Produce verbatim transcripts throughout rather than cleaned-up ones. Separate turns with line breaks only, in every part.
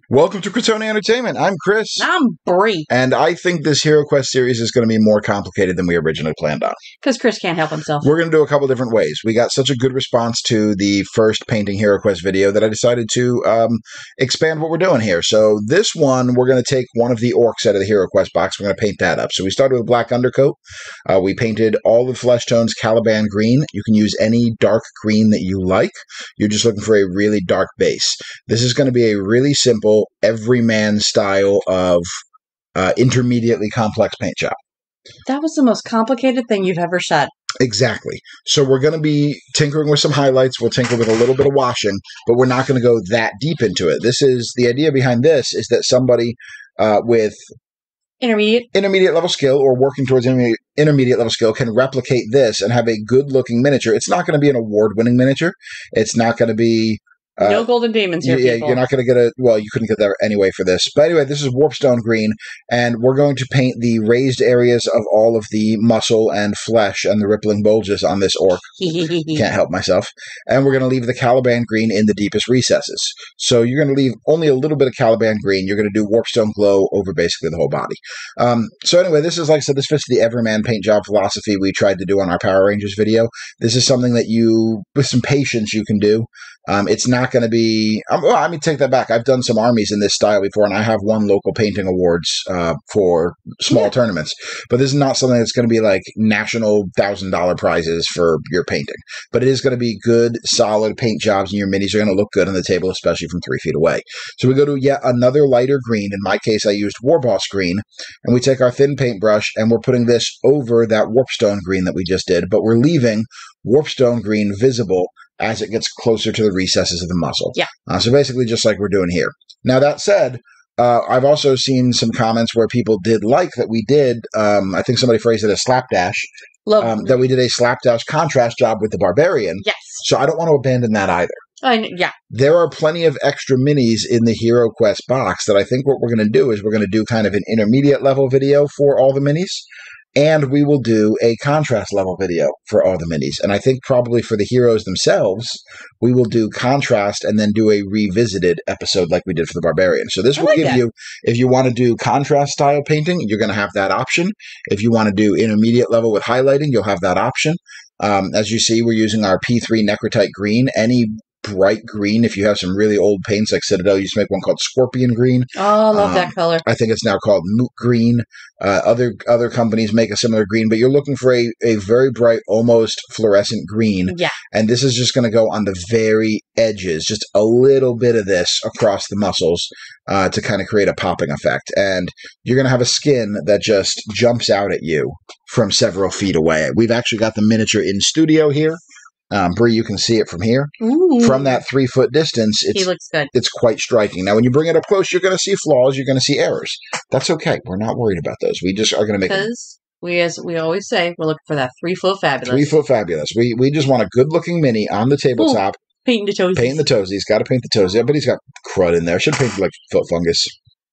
Welcome to Cretoni Entertainment. I'm Chris.
I'm Brie.
And I think this Hero Quest series is going to be more complicated than we originally planned on.
Because Chris can't help himself.
We're going to do a couple different ways. We got such a good response to the first Painting Hero Quest video that I decided to um, expand what we're doing here. So this one, we're going to take one of the orcs out of the Hero Quest box. We're going to paint that up. So we started with black undercoat. Uh, we painted all the flesh tones Caliban green. You can use any dark green that you like. You're just looking for a really dark base. This is going to be a really simple, everyman style of uh, intermediately complex paint job.
That was the most complicated thing you've ever said.
Exactly. So we're going to be tinkering with some highlights. We'll tinker with a little bit of washing, but we're not going to go that deep into it. This is the idea behind this is that somebody uh, with
Intermediate.
intermediate level skill or working towards intermediate, intermediate level skill can replicate this and have a good looking miniature. It's not going to be an award winning miniature. It's not going to be
Uh, no golden demons here,
yeah,
people.
You're not going to get a... Well, you couldn't get that anyway for this. But anyway, this is Warpstone Green, and we're going to paint the raised areas of all of the muscle and flesh and the rippling bulges on this orc. Can't help myself. And we're going to leave the Caliban Green in the deepest recesses. So you're going to leave only a little bit of Caliban Green. You're going to do Warpstone Glow over basically the whole body. Um, so anyway, this is, like I said, this fits the Everyman paint job philosophy we tried to do on our Power Rangers video. This is something that you, with some patience, you can do. Um, it's not going to be... Um, well, I mean, take that back. I've done some armies in this style before, and I have won local painting awards uh, for small yeah. tournaments. But this is not something that's going to be like national one thousand dollar prizes for your painting. But it is going to be good, solid paint jobs, and your minis are going to look good on the table, especially from three feet away. So we go to yet another lighter green. In my case, I used Warboss Green. And we take our thin paintbrush, and we're putting this over that Warpstone Green that we just did. But we're leaving Warpstone Green visible as it gets closer to the recesses of the muscle.
Yeah.
Uh, so basically just like we're doing here. Now, that said, uh, I've also seen some comments where people did like that we did, um, I think somebody phrased it as slapdash, um, that we did a slapdash contrast job with the Barbarian.
Yes.
So I don't want to abandon that either.
I, yeah.
There are plenty of extra minis in the Hero Quest box that I think what we're going to do is we're going to do kind of an intermediate level video for all the minis. And we will do a contrast level video for all the minis. And I think probably for the heroes themselves, we will do contrast and then do a revisited episode like we did for the Barbarian. So this will like give that. you, if you want to do contrast style painting, you're going to have that option. If you want to do intermediate level with highlighting, you'll have that option. Um, as you see, we're using our P three Necrotite Green. Any bright green, if you have some really old paints like Citadel used to make one called Scorpion Green.
Oh, I love
um,
that color.
I think it's now called Moot Green. Uh, other other companies make a similar green, but you're looking for a, a very bright, almost fluorescent green.
Yeah.
And this is just going to go on the very edges, just a little bit of this across the muscles uh, to kind of create a popping effect. And you're going to have a skin that just jumps out at you from several feet away. We've actually got the miniature in studio here. Um, Brie, you can see it from here.
Ooh.
From that three-foot distance, it's,
he looks good.
It's quite striking. Now, when you bring it up close, you're going to see flaws. You're going to see errors. That's okay. We're not worried about those. We just are going to make it.
Because we, as we always say, we're looking for that three-foot fabulous.
Three-foot fabulous. We we just want a good-looking mini on the tabletop.
Ooh. Painting the toesies.
Painting the toesies. Got to paint the toesies. Yeah, but he's got crud in there. Should paint like foot fungus.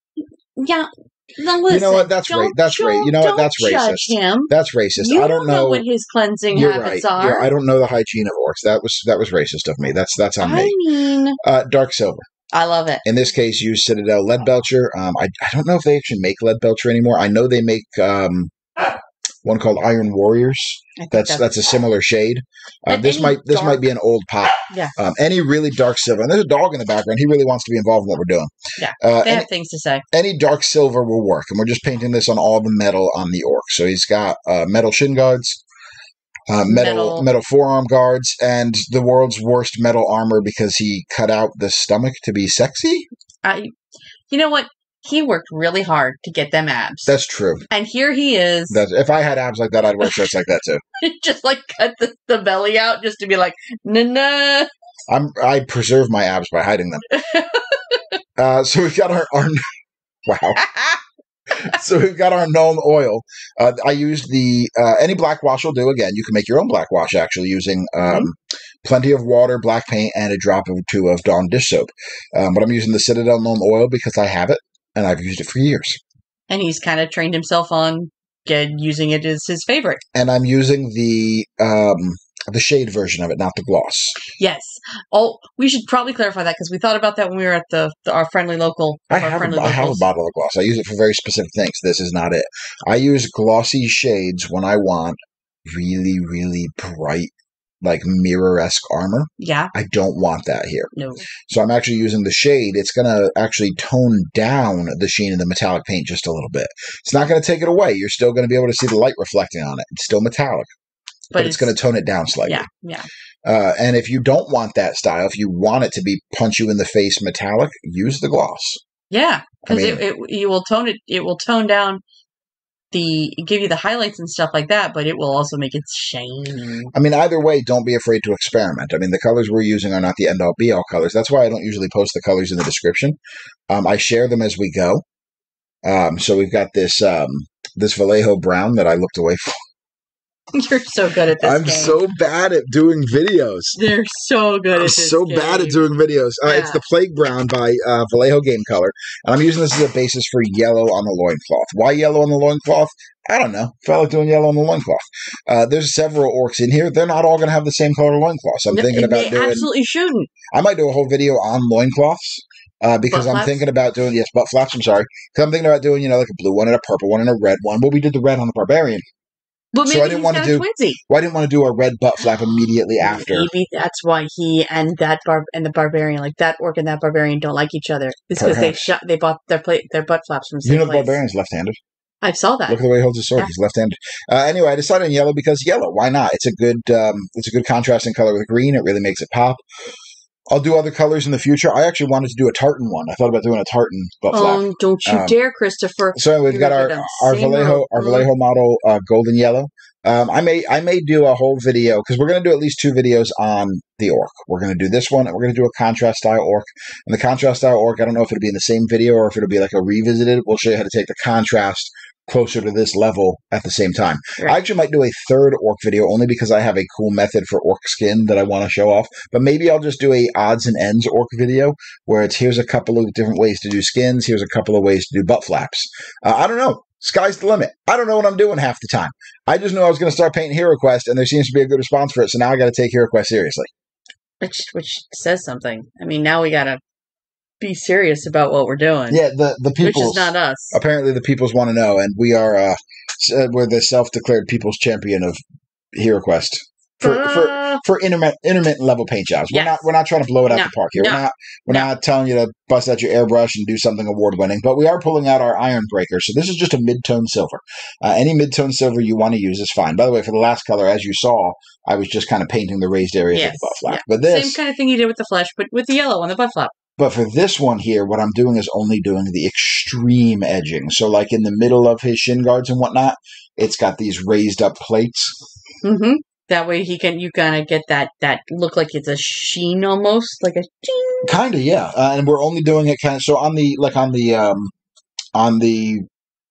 Yeah. Now listen,
you know what? That's right. That's right. You know what? That's racist.
Him.
That's racist.
You
I don't,
don't know,
know
what his cleansing
you're
habits
right.
are.
Yeah, I don't know the hygiene of orcs. That was that was racist of me. That's that's on
I
me.
mean,
uh, dark silver.
I love it.
In this case, use Citadel Leadbelcher. Um, I I don't know if they actually make Leadbelcher anymore. I know they make um, one called Iron Warriors. That's, that's that's a similar shade. Uh, this might this
dark,
might be an old pot.
Yeah.
Um, any really dark silver, and there's a dog in the background. He really wants to be involved in what we're doing.
Yeah.
Uh,
they
any,
have things to say.
Any dark silver will work, and we're just painting this on all the metal on the orc. So he's got uh, metal shin guards, uh, metal, metal metal forearm guards, and the world's worst metal armor because he cut out the stomach to be sexy.
I, you know what? He worked really hard to get them abs.
That's true.
And here he is.
That's, if I had abs like that, I'd wear shirts like that too.
Just like cut the, the belly out just to be like, nah, nah.
I'm, I preserve my abs by hiding them. uh, so we've got our, our wow. So we've got our Nuln Oil. Uh, I used the, uh, any black wash will do. Again, you can make your own black wash actually using um, mm-hmm. plenty of water, black paint, and a drop or two of Dawn dish soap. Um, but I'm using the Citadel Nuln Oil because I have it. And I've used it for years.
And he's kind of trained himself on get, using it as his favorite.
And I'm using the um, The shade version of it, not the gloss.
Yes. Oh, we should probably clarify that because we thought about that when we were at the, the our friendly local.
I
our
have,
friendly
a, I have a bottle of gloss. I use it for very specific things. This is not it. I use glossy shades when I want really, really bright, like mirror-esque armor.
Yeah.
I don't want that here.
No.
So I'm actually using the shade. It's going to actually tone down the sheen of the metallic paint just a little bit. It's not going to take it away. You're still going to be able to see the light reflecting on it. It's still metallic. But, but it's, it's going to tone it down slightly.
Yeah, yeah.
Uh, and if you don't want that style, if you want it to be punch you in the face metallic, use the gloss.
Yeah, because
I mean,
it, it you will tone it. It will tone down the give you the highlights and stuff like that, but it will also make it shiny.
I mean, either way, don't be afraid to experiment. I mean, the colors we're using are not the end all be all colors. That's why I don't usually post the colors in the description. Um, I share them as we go. Um, so we've got this um, this Vallejo brown that I looked away from.
You're so good at this
I'm
game.
so bad at doing videos.
They're so good
I'm
at this
so
game.
bad at doing videos. Uh,
Yeah.
It's the Plague Brown by uh, Vallejo Game Color. And I'm using this as a basis for yellow on the loincloth. Why yellow on the loincloth? I don't know. Felt like doing yellow on the loincloth. Uh, there's several orcs in here. They're not all going to have the same color loincloths. I'm
No,
thinking about
they
doing...
absolutely shouldn't.
I might do a whole video on loincloths. Uh, because
Butt
I'm
flaps?
thinking about doing... Yes, butt flaps. I'm sorry. Because I'm thinking about doing, you know, like a blue one and a purple one and a red one. Well, we did the red on the Barbarian.
But maybe
So I didn't
he's
want
got
to
a
do-
twinsy.
Well, I didn't want to do a red butt flap immediately after.
Maybe that's why he and that bar and the barbarian, like that orc and that barbarian, don't like each other. It's because they
Perhaps.
shot, they bought their plate, their butt flaps from the same
You know the
place.
Barbarian's left-handed.
I saw that.
Look at the way he holds his sword.
Yeah.
He's left-handed. Uh, anyway, I decided on yellow because yellow. Why not? It's a good, um, it's a good contrasting color with green. It really makes it pop. I'll do other colors in the future. I actually wanted to do a tartan one. I thought about doing a tartan butt flap.
Um, don't you
Um,
dare, Christopher.
So we've
You're
got our
gonna
our
sing
Vallejo
rope.
our Vallejo model uh, golden yellow. Um, I may I may do a whole video because we're going to do at least two videos on the orc. We're going to do this one and we're going to do a contrast style orc. And the contrast style orc, I don't know if it'll be in the same video or if it'll be like a revisited. We'll show you how to take the contrast closer to this level at the same time.
Right.
I actually might do a third orc video only because I have a cool method for orc skin that I want to show off. But maybe I'll just do a odds and ends orc video where it's here's a couple of different ways to do skins, here's a couple of ways to do butt flaps. Uh, I don't know. Sky's the limit. I don't know what I'm doing half the time. I just knew I was going to start painting HeroQuest, and there seems to be a good response for it. So now I got to take HeroQuest seriously.
Which which says something. I mean, now we gotta be serious about what we're doing.
Yeah, the the
Which
peoples.
is not us.
Apparently, the peoples want to know, and we are uh, s- uh, we're the self-declared people's champion of HeroQuest for for
Uh,
for intermittent, intermittent level paint jobs. We're
Yes.
not we're not trying to blow it out
No,
the park here.
no,
we're not we're
no.
not telling you to bust out your airbrush and do something award winning, but we are pulling out our iron breaker. So this is just a mid-tone silver. Uh, any mid-tone silver you want to use is fine. By the way, for the last color, as you saw, I was just kind of painting the raised areas
Yes,
of the butt flap.
yeah.
But this,
Same kind of thing you did with the flesh, but with the yellow on the butt flap.
but for this one here, what I'm doing is only doing the extreme edging. So like in the middle of his shin guards and whatnot, it's got these raised up plates.
Mm-hmm. That way he can you kind of get that that look like it's a sheen almost like a sheen.
Kind of, yeah. Uh, and we're only doing it kind of so on the like on the um on the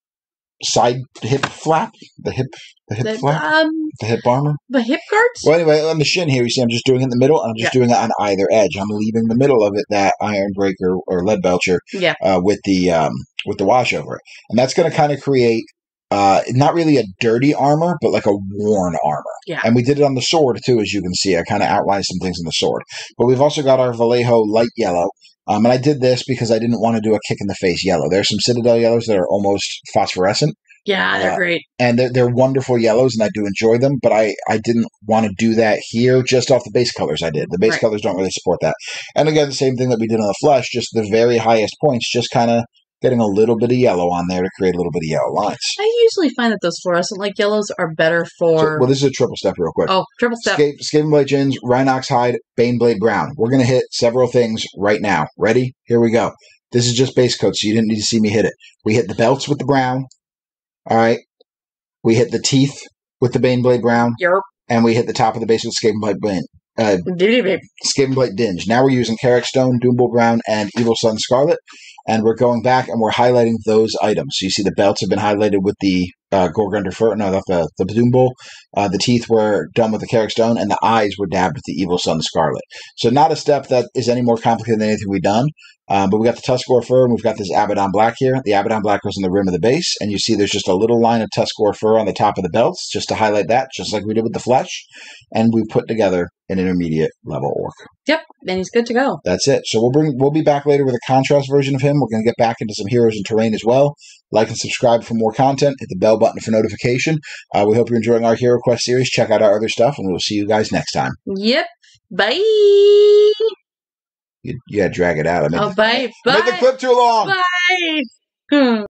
side hip flap, the hip the hip
The,
flap,
um,
the hip armor.
the hip guards.
Well, anyway, on the shin here, you see, I'm just doing it in the middle, and I'm just
Yeah.
doing it on either edge. I'm leaving the middle of it that iron breaker or lead belcher
Yeah.
uh, with the um with the wash over it, and that's going to kind of create. Uh, not really a dirty armor, but like a worn armor.
Yeah.
And we did it on the sword too, as you can see. I kind of outlined some things in the sword. But we've also got our Vallejo light yellow. Um, and I did this because I didn't want to do a kick in the face yellow. There's some Citadel yellows that are almost phosphorescent.
Yeah, they're
Uh,
great.
And they're, they're wonderful yellows, and I do enjoy them. But I, I didn't want to do that here just off the base colors I did. The base
Right.
colors don't really support that. And again, the same thing that we did on the flesh, just the very highest points, just kind of getting a little bit of yellow on there to create a little bit of yellow lines.
I usually find that those fluorescent like yellows are better
So,
for.
well, this is a triple step real quick.
oh, triple step.
Scape, Skaven Blade Gins, Rhinox Hide, Baneblade Brown. We're going to hit several things right now. Ready? Here we go. This is just base coat, so you didn't need to see me hit it. We hit the belts with the brown. All right. We hit the teeth with the Baneblade Brown.
Yerp.
And we hit the top of the base with Skaven Blade Bane. Uh, Skaven Blade Dinge. Now we're using Carrick Stone, Doombull Brown, and Evil Sun Scarlet. And we're going back and we're highlighting those items. So you see the belts have been highlighted with the uh, Gorgunder Fur, no, not the, the Doombull. Uh, the teeth were done with the Carrick Stone, and the eyes were dabbed with the Evil Sun Scarlet. So not a step that is any more complicated than anything we've done. Um, but we got the Tuscarora fur, and we've got this Abaddon Black here. The Abaddon Black goes on the rim of the base, and you see there's just a little line of Tuscarora fur on the top of the belts, just to highlight that, just like we did with the flesh. And we put together an intermediate level orc.
Yep, and he's good to go.
That's it. So we'll bring we'll be back later with a contrast version of him. We're going to get back into some heroes and terrain as well. Like and subscribe for more content. Hit the bell button for notification. Uh, we hope you're enjoying our Hero Quest series. Check out our other stuff, and we'll see you guys next time.
Yep. Bye.
You, you got to drag it out. I made,
Oh,
the,
bye.
I made
Bye.
the clip too long.
Bye. Hmm.